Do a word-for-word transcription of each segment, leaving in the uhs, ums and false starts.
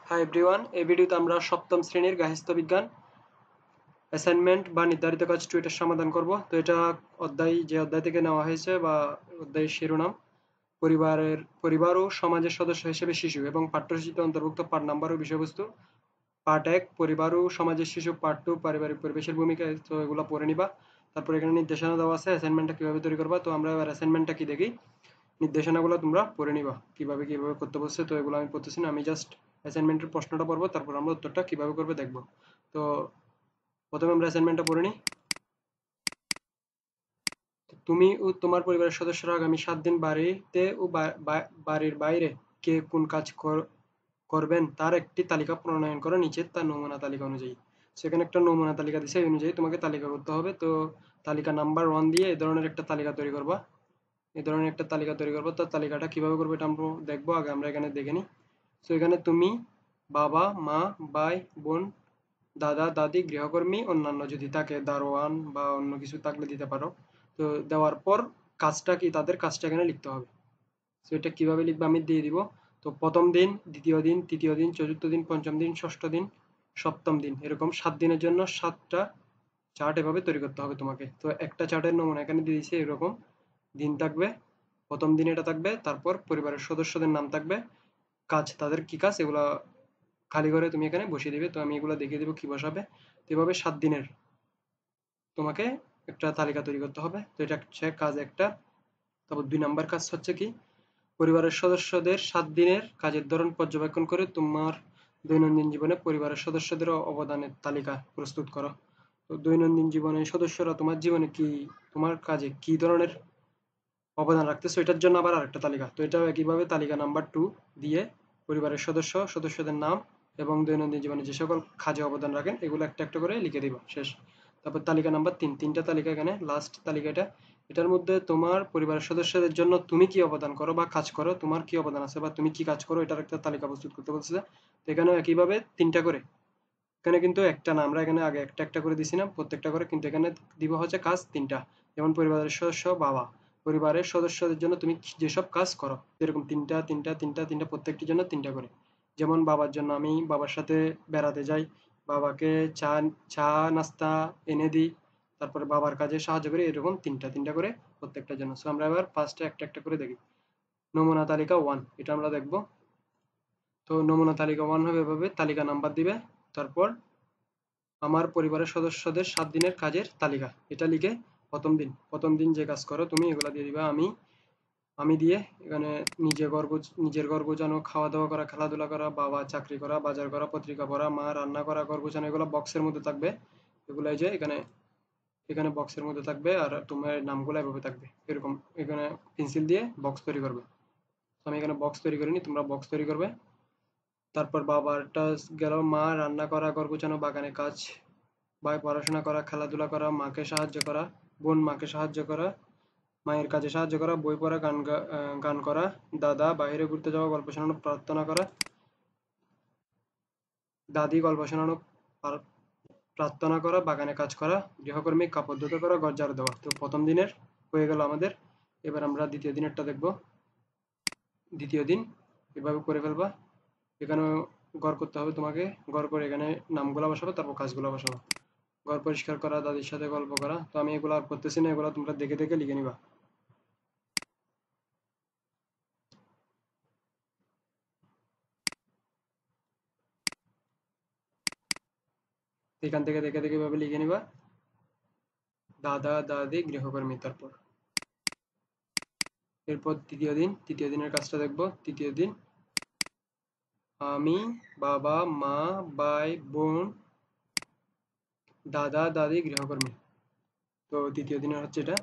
Hi everyone, এই ভিডিওতে আমরা সপ্তম শ্রেণীর গার্হস্থ্য বিজ্ঞান অ্যাসাইনমেন্ট বা নির্ধারিত কাজ টু এটার সমাধান করব। তো এটা অধ্যায় যে অধ্যায় থেকে নেওয়া হয়েছে বা অধ্যায়ের শিরোনাম পরিবারের পরিবার ও সমাজের সদস্য হিসেবে শিশু এবং পাঠ্যসূচিতে অন্তর্ভুক্ত পাঠ নাম্বার ও বিষয়বস্তু। পার্ট এক পরিবার ও সমাজের শিশু, পার্ট টু পারিবারিক পরিবেশের ভূমিকা। তো এগুলো পড়ে নিবা। তারপর এখানে নির্দেশনা দেওয়া আছে অ্যাসাইনমেন্টটা কিভাবে তৈরি করবা। তো আমরা এবার অ্যাসাইনমেন্টটা কি দেখি, নির্দেশনাগুলো তোমরা পড়ে নিবা কিভাবে কিভাবে করতে বলছে। তো এগুলো আমি পড়তেছি না, আমি জাস্ট অ্যাসাইনমেন্টের প্রশ্নটা পড়বো, তারপর আমরা উত্তরটা কিভাবে করবে দেখবো। তো প্রথমে আমরা অ্যাসাইনমেন্টটা পড়ে নিই। তুমি ও তোমার পরিবারের সদস্যরা আগামী সাত দিন বাড়িতে ও বাড়ির বাইরে কে কোন কাজ করবেন তার একটি তালিকা প্রণয়ন করো নিচে তার নমুনা তালিকা অনুযায়ী। সেখানে একটা নমুনা তালিকা দিছে, এই অনুযায়ী তোমাকে তালিকা করতে হবে। তো তালিকা নাম্বার ওয়ান দিয়ে এই ধরনের একটা তালিকা তৈরি করবা। এই ধরনের একটা তালিকা তৈরি করবো। তার তালিকাটা কিভাবে করবো এটা আমরা দেখবো। আগে আমরা এখানে দেখে নিই। তো এখানে তুমি, বাবা, মা, ভাই, বোন, দাদা, দাদি, গৃহকর্মী, অন্যান্য যদি থাকে দারোয়ান বা অন্য কিছু থাকলে দিতে পারো। তো দেওয়ার পর কাজটা কি, তাদের কাজটা এখানে লিখতে হবে। তো এটা কিভাবে লিখবে আমি দিয়ে দিব। তো প্রথম দিন, দ্বিতীয় দিন, তৃতীয় দিন, চতুর্থ দিন, পঞ্চম দিন, ষষ্ঠ দিন, সপ্তম দিন, এরকম সাত দিনের জন্য সাতটা চার্ট এভাবে তৈরি করতে হবে তোমাকে। তো একটা চার্টের নমুনা এখানে দিয়ে দিয়েছি। এরকম দিন থাকবে, প্রথম দিন এটা থাকবে, তারপর পরিবারের সদস্যদের নাম থাকবে, কাজ, তাদের কি কাজ, এগুলা খালি করে তুমি এখানে বসিয়ে দিবে। তো আমি এগুলো দেখিয়ে দেবো কি বসাবে। তো এভাবে সাত দিনের তোমাকে একটা তালিকা তৈরি করতে হবে। তো এটা হচ্ছে কাজ একটা। তারপর দুই নাম্বার কাজ হচ্ছে কি, পরিবারের সদস্যদের সাত দিনের কাজের ধরন পর্যবেক্ষণ করে তোমার দৈনন্দিন জীবনে পরিবারের সদস্যদের অবদানের তালিকা প্রস্তুত করো। তো দৈনন্দিন জীবনে সদস্যরা তোমার জীবনে কি, তোমার কাজে কি ধরনের অবদান রাখতেছে, এটার জন্য আবার আরেকটা তালিকা। তো এটাও একইভাবে তালিকা নাম্বার টু দিয়ে পরিবারের সদস্য, সদস্যদের নাম এবং দৈনন্দিন জীবনে যে সকল কাজে অবদান রাখেন এগুলো একটা একটা করে লিখে দিবা। শেষ। তারপর তালিকা নাম্বার তিন, তিনটা তালিকা এখানে, লাস্ট তালিকাটা। এটার মধ্যে তোমার পরিবারের সদস্যদের জন্য তুমি কি অবদান করো বা কাজ করো, তোমার কি অবদান আছে বা তুমি কি কাজ করো, এটার একটা তালিকা প্রস্তুত করতে বলছে। তো এখানেও একইভাবে তিনটা করে। এখানে কিন্তু একটা না, আমরা এখানে আগে একটা একটা করে দিছি না প্রত্যেকটা করে, কিন্তু এখানে দিব হচ্ছে কাজ তিনটা। যেমন পরিবারের সদস্য বাবা, পরিবারের সদস্যদের জন্য তুমি যেসব কাজ করো এরকম তিনটা তিনটা তিনটা তিনটা প্রত্যেকটির জন্য তিনটা করে। যেমন বাবার জন্য আমি বাবার সাথে বেড়াতে যাই, বাবাকে চা চা নাস্তা এনে দিই, তারপরে বাবার কাজে সাহায্য করি, এরকম তিনটা তিনটা করে প্রত্যেকটার জন্য। সো আমরা এবার ফার্স্টে একটা একটা করে দেখি। নমুনা তালিকা ওয়ান, এটা আমরা দেখব। তো নমুনা তালিকা ওয়ান হবে এভাবে, তালিকা নাম্বার দিবে, তারপর আমার পরিবারের সদস্যদের সাত দিনের কাজের তালিকা, এটা লিখে প্রথম দিন প্রথম দিন যে কাজ করো তুমি এগুলা দিয়ে দিবা। আমি আমি দিয়ে এখানে নিজে ঘর নিজের ঘর গোছানো, খাওয়া দাওয়া করা, খেলাধুলা করা, বাবা চাকরি করা, বাজার করা, পত্রিকা পড়া, মা রান্না করা, ঘর গোছানো, এগুলো বক্সের মধ্যে থাকবে। এগুলাই যে এখানে এখানে বক্সের মধ্যে থাকবে, আর তোমার নামগুলো এভাবে থাকবে এরকম। এখানে পেন্সিল দিয়ে বক্স তৈরি করবে। তো আমি এখানে বক্স তৈরি করিনি, তোমরা বক্স তৈরি করবে। তারপর বাবারটা গেল, মা রান্না করা, ঘর গোছানো, বাগানে কাজ, ভাই পড়াশোনা করা, খেলাধুলা করা, মাকে সাহায্য করা, বোন মাকে সাহায্য করা, মায়ের কাজে সাহায্য করা, বই পড়া, গান গান করা, দাদা বাইরে ঘুরতে যাওয়া, গল্প শোনানো, প্রার্থনা করা, দাদি গল্প শোনানো, প্রার্থনা করা, বাগানে কাজ করা, গৃহকর্মী কাপড় ধুতে করা, ঘর ঝাড়ু দেওয়া। তো প্রথম দিনের হয়ে গেল আমাদের। এবার আমরা দ্বিতীয় দিনেরটা দেখব। দ্বিতীয় দিন এভাবে করে ফেলবা। এখানেও ঘর করতে হবে তোমাকে। ঘর করে এখানে নামগুলা বসাবো, তারপর কাজগুলো বসাবো। ঘর পরিষ্কার করা, দাদির সাথে গল্প করা। তো আমি এগুলো আর করতেছি না, এগুলো তোমরা দেখে দেখে লিখে নিবা। এখান থেকে দেখে দেখে এভাবে লিখে নিবা। দাদা দাদি গৃহকর্মী। তারপর এরপর তৃতীয় দিন তৃতীয় দিনের কাজটা দেখব। তৃতীয় দিন আমি, বাবা, মা, ভাই, বোন, দাদা দাদি গৃহকর্মী। তো তৃতীয় দিনের হচ্ছে এটা।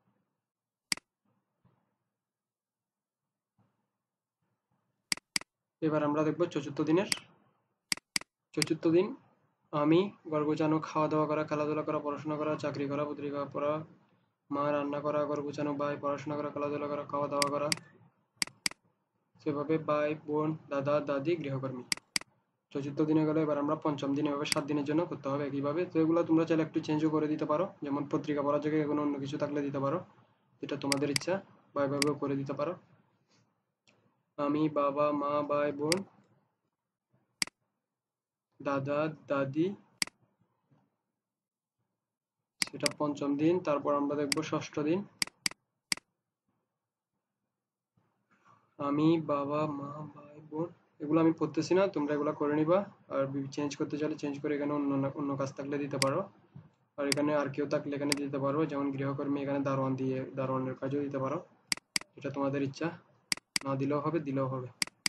এবার আমরা দেখব চতুর্থ দিনের। চতুর্থ দিন আমি, ঘর গোছানো, খাওয়া দাওয়া করা, খেলাধুলা করা, পড়াশোনা করা, চাকরি করা, পত্রিকা পড়া, মা রান্না করা, ঘর গোছানো, ভাই পড়াশোনা করা, খেলাধুলা করা, খাওয়া দাওয়া করা, সেভাবে ভাই, বোন, দাদা দাদি গৃহকর্মী। চতুর্থ দিনে গেলে এবার আমরা পঞ্চম দিন, এভাবে সাত দিনের জন্য করতে হবে একইভাবে। তো এগুলো তোমরা চাইলে একটু চেঞ্জও করে দিতে পারো, যেমন পত্রিকা পড়ার জায়গায় কোনো অন্য কিছু থাকলে দিতে পারো, এটা তোমাদের ইচ্ছা, বা এভাবেও করে দিতে পারো। আমি, বাবা, মা, ভাই, বোন, দাদা দাদি, সেটা পঞ্চম দিন। তারপর আমরা দেখব ষষ্ঠ দিন, আমি, বাবা, মা, ভাই, বোন। এগুলো আমি পড়তেছি না, তোমরা এগুলো করে নিবা। আর চেঞ্জ করতে চাইলে চেঞ্জ করে এখানে অন্য অন্য কাজ থাকলে দিতে পারো। আর এখানে আর কেউ থাকলে এখানে দিতে পারো, যেমন গৃহকর্মী এখানে দারোয়ান দিয়ে দারোয়ানের কাজও দিতে পারো, এটা তোমাদের ইচ্ছা, না দিলেও হবে, দিলেও হবে।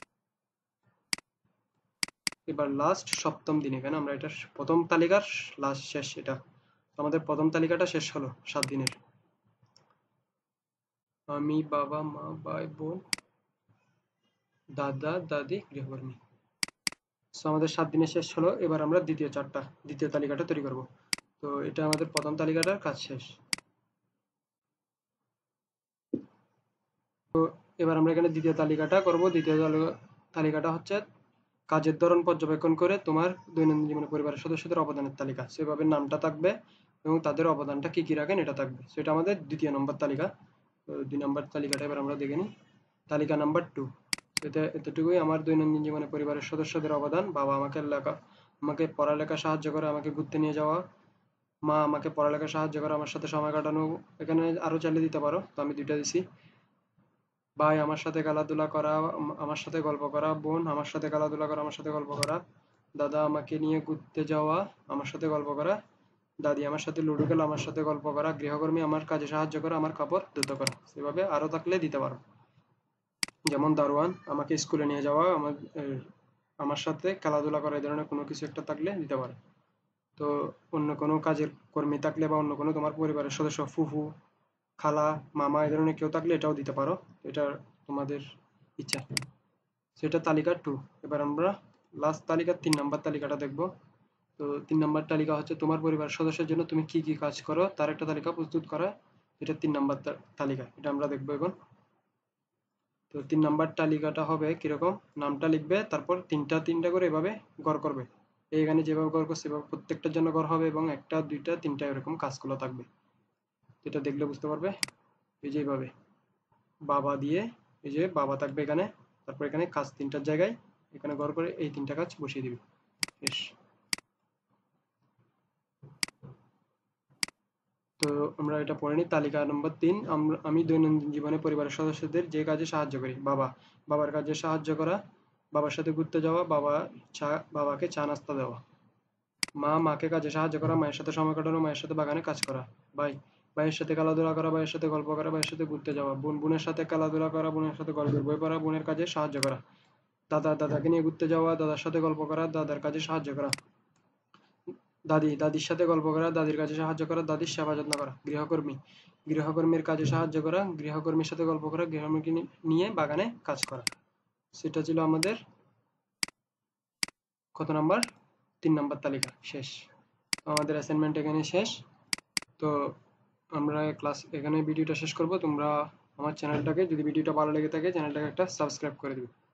এবার লাস্ট সপ্তম দিন, এখানে আমরা এটা প্রথম তালিকার লাস্ট শেষ, এটা আমাদের প্রথম তালিকাটা শেষ হলো সাত দিনের। আমি, বাবা, মা, ভাই, বোন, দাদা দাদি, গৃহকর্মী। সো আমাদের সাত দিনে শেষ হলো। এবার আমরা দ্বিতীয় চারটা দ্বিতীয় তালিকাটা তৈরি করব। তো এটা আমাদের প্রথম তালিকাটার কাজ শেষ। তো এবার আমরা এখানে দ্বিতীয় তালিকাটা করব। দ্বিতীয় তালিকাটা হচ্ছে কাজের ধরন পর্যবেক্ষণ করে তোমার দৈনন্দিন জীবনে পরিবারের সদস্যদের অবদানের তালিকা, সেভাবে নামটা থাকবে এবং তাদের অবদানটা কি কি রাখেন এটা থাকবে। সেটা আমাদের দ্বিতীয় নম্বর তালিকা। তো দুই নম্বর তালিকাটা এবার আমরা দেখে নিই। তালিকা নাম্বার টু, এটা এতটুকুই আমার দৈনন্দিন জীবনে পরিবারের সদস্যদের অবদান। বাবা আমাকে লেখা আমাকে পড়ালেখা সাহায্য করে, আমাকে ঘুরতে নিয়ে যাওয়া। মা আমাকে পড়ালেখা সাহায্য করে, আমার সাথে সময় কাটানো। এখানে আরো চাইলে দিতে পারো, তো আমি দুইটা দিছি। ভাই আমার সাথে খেলাধুলা করা, আমার সাথে গল্প করা। বোন আমার সাথে খেলাধুলা করা, আমার সাথে গল্প করা। দাদা আমাকে নিয়ে ঘুরতে যাওয়া, আমার সাথে গল্প করা। দাদি আমার সাথে লুডো খেলা, আমার সাথে গল্প করা। গৃহকর্মী আমার কাজে সাহায্য করা, আমার কাপড় ধুতে করা। সেভাবে আরো থাকলে দিতে পারো, যেমন দারোয়ান আমাকে স্কুলে নিয়ে যাওয়া, আমার আমার সাথে খেলাধুলা করা, এই ধরনের কোনো কিছু একটা থাকলে দিতে পারো। তো অন্য কোনো কাজের কর্মী থাকলে বা অন্য কোনো তোমার পরিবারের সদস্য, ফুফু, খালা, মামা, এই ধরনের কেউ থাকলে এটাও দিতে পারো, এটা তোমাদের ইচ্ছা। সেটা তালিকা টু। এবার আমরা লাস্ট তালিকার তিন নাম্বার তালিকাটা দেখব। তো তিন নাম্বার তালিকা হচ্ছে তোমার পরিবারের সদস্যের জন্য তুমি কি কি কাজ করো তার একটা তালিকা প্রস্তুত করা, এটা তিন নাম্বার তালিকা, এটা আমরা দেখবো এখন। তো তিন নাম্বার তালিকাটা হবে কিরকম, নামটা লিখবে, তারপর তিনটা তিনটা করে এভাবে গড় করবে। এইখানে যেভাবে গড় করছে সেভাবে প্রত্যেকটার জন্য গড় হবে, এবং একটা দুইটা তিনটা এরকম কাজগুলো থাকবে, এটা দেখলে বুঝতে পারবে। এই যে এইভাবে বাবা দিয়ে, এই যে বাবা থাকবে এখানে, তারপর এখানে কাজ তিনটার জায়গায় এখানে গড় করে এই তিনটা কাজ বসিয়ে দিবে। বেশ, তো আমরা এটা পড়ে নিই। তালিকা নম্বর তিন, আমরা আমি দৈনন্দিন জীবনে পরিবারের সদস্যদের যে কাজে সাহায্য করি। বাবা বাবার কাজে সাহায্য করা, বাবার সাথে ঘুরতে যাওয়া, বাবা চা বাবাকে চা নাস্তা দেওয়া। মা মাকে কাজে সাহায্য করা, মায়ের সাথে সময় কাটানো, মায়ের সাথে বাগানে কাজ করা। ভাই ভাইয়ের সাথে খেলাধুলা করা, ভাইয়ের সাথে গল্প করা, ভাইয়ের সাথে ঘুরতে যাওয়া। বোন বোনের সাথে খেলাধুলা করা, বোনের সাথে গল্পের বই পড়া, বোনের কাজে সাহায্য করা। দাদা দাদাকে নিয়ে ঘুরতে যাওয়া, দাদার সাথে গল্প করা, দাদার কাজে সাহায্য করা। দাদি দাদির সাথে গল্প করা, দাদির কাজে সাহায্য করা, দাদির সেবা যত্ন করা। গৃহকর্মী গৃহকর্মীর কাজে সাহায্য করা, গৃহকর্মীর সাথে গল্প করা, গৃহকর্মীকে নিয়ে বাগানে কাজ করা। সেটা ছিল আমাদের কত নাম্বার, তিন নাম্বার তালিকা শেষ। আমাদের অ্যাসাইনমেন্ট এখানে শেষ। তো আমরা ক্লাস এখানে ভিডিওটা শেষ করব। তোমরা আমার চ্যানেলটাকে, যদি ভিডিওটা ভালো লেগে থাকে, চ্যানেলটাকে একটা সাবস্ক্রাইব করে দিবে।